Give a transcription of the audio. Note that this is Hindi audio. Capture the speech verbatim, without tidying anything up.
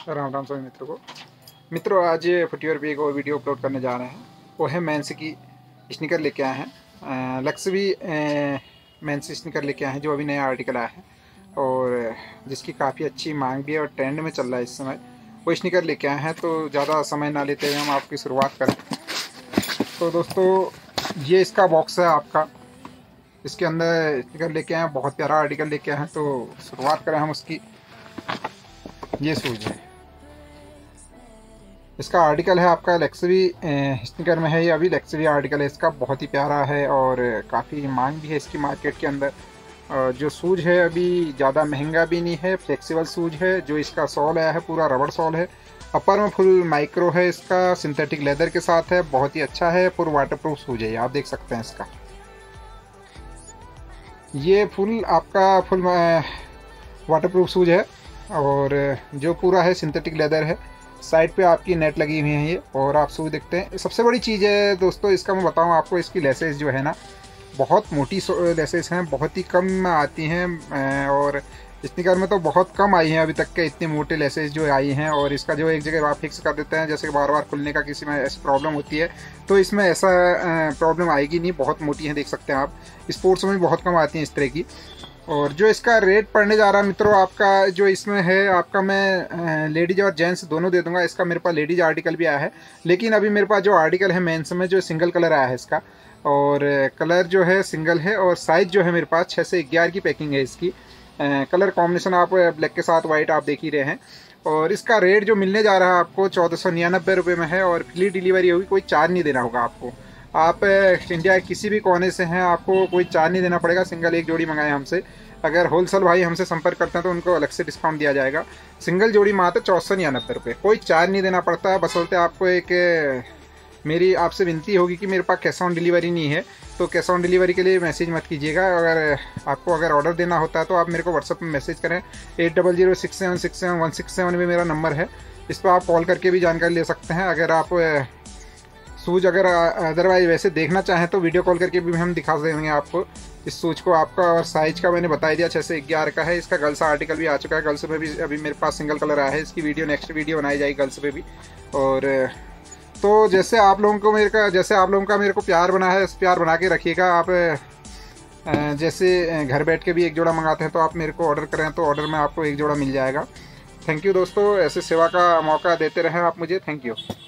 राम राम सभी मित्रों को। मित्रों, आज फुटवेयर पे एक और वीडियो अपलोड करने जा रहे हैं। वो है मेंस की स्निकर लेके आए हैं। लक्स भी मेंस स्निकर लेके आए हैं, जो अभी नया आर्टिकल आया है और जिसकी काफ़ी अच्छी मांग भी है और ट्रेंड में चल रहा है इस समय। वो स्निकर लेके आए हैं, तो ज़्यादा समय ना लेते हुए हम आपकी शुरुआत करें। तो दोस्तों, ये इसका बॉक्स है आपका। इसके अंदर स्निकर लेके आए हैं, बहुत प्यारा आर्टिकल लेके आए हैं। तो शुरुआत करें हम उसकी। ये शूज है, इसका आर्टिकल है आपका लेक्सवी स्निकर में है। ये अभी लेक्सवी आर्टिकल है इसका, बहुत ही प्यारा है और काफ़ी मांग भी है इसकी मार्केट के अंदर। जो सूज है अभी ज़्यादा महंगा भी नहीं है, फ्लेक्सिबल सूज है। जो इसका सॉल आया है पूरा रबड़ सॉल है। अपर में फुल माइक्रो है, इसका सिंथेटिक लेदर के साथ है, बहुत ही अच्छा है। पूरा वाटर प्रूफ सूज है, आप देख सकते हैं इसका। ये फुल आपका फुल वाटर प्रूफ सूज है और जो पूरा है सिंथेटिक लेदर है। साइड पे आपकी नेट लगी हुई है ये, और आप शूज देखते हैं। सबसे बड़ी चीज़ है दोस्तों इसका, मैं बताऊं आपको, इसकी लेसेस जो है ना, बहुत मोटी लेसेस हैं, बहुत ही कम आती हैं। और स्निकर में तो बहुत कम आई हैं अभी तक के, इतने मोटे लेसेस जो आई हैं। और इसका जो एक जगह आप फिक्स कर देते हैं, जैसे बार बार खुलने का किसी में ऐसी प्रॉब्लम होती है, तो इसमें ऐसा प्रॉब्लम आएगी नहीं। बहुत मोटी है, देख सकते हैं आप। स्पोर्ट्स में भी बहुत कम आती हैं इस तरह की। और जो इसका रेट पड़ने जा रहा है मित्रों, आपका जो इसमें है आपका, मैं लेडीज और जेंट्स दोनों दे दूंगा। इसका मेरे पास लेडीज आर्टिकल भी आया है, लेकिन अभी मेरे पास जो आर्टिकल है मेंस में, जो सिंगल कलर आया है इसका, और कलर जो है सिंगल है, और साइज़ जो है मेरे पास छः से ग्यारह की पैकिंग है इसकी। कलर कॉम्बिनेशन आप ब्लैक के साथ वाइट आप देख ही रहे हैं। और इसका रेट जो मिलने जा रहा है आपको चौदह सौ निन्यानबे रुपये में है, और फ्री डिलीवरी होगी, कोई चार्ज नहीं देना होगा आपको। आप इंडिया के किसी भी कोने से हैं, आपको कोई चार्ज नहीं देना पड़ेगा। सिंगल एक जोड़ी मंगाए हमसे। अगर होलसेल भाई हमसे संपर्क करते हैं तो उनको अलग से डिस्काउंट दिया जाएगा। सिंगल जोड़ी मात्र चौदह सौ निन्यानबे रुपये, कोई चार्ज नहीं देना पड़ता है। बसलते आपको एक मेरी आपसे विनती होगी कि मेरे पास कैश ऑन डिलीवरी नहीं है, तो कैश ऑन डिलीवरी के लिए मैसेज मत कीजिएगा। अगर आपको अगर ऑर्डर देना होता है तो आप मेरे को व्हाट्सअप में मैसेज करें। At double zero six seven six seven one six seven में मेरा नंबर है, इस पर आप कॉल करके भी जानकारी ले सकते हैं। अगर आप सूज अगर अदरवाइज वैसे देखना चाहें तो वीडियो कॉल करके भी हम दिखा देंगे आपको इस सूज को आपका। और साइज का मैंने बता दिया, छः से ग्यारह का है। इसका गर्ल्स आर्टिकल भी आ चुका है, गर्ल्स में भी अभी मेरे पास सिंगल कलर आया है। इसकी वीडियो नेक्स्ट वीडियो बनाई जाएगी गर्ल्स पे भी। और तो जैसे आप लोगों को मेरे का जैसे आप लोगों का मेरे को प्यार बना है, इस प्यार बना के रखिएगा। आप जैसे घर बैठ के भी एक जोड़ा मंगाते हैं तो आप मेरे को ऑर्डर करें, तो ऑर्डर में आपको एक जोड़ा मिल जाएगा। थैंक यू दोस्तों, ऐसे सेवा का मौका देते रहें आप मुझे। Thank you.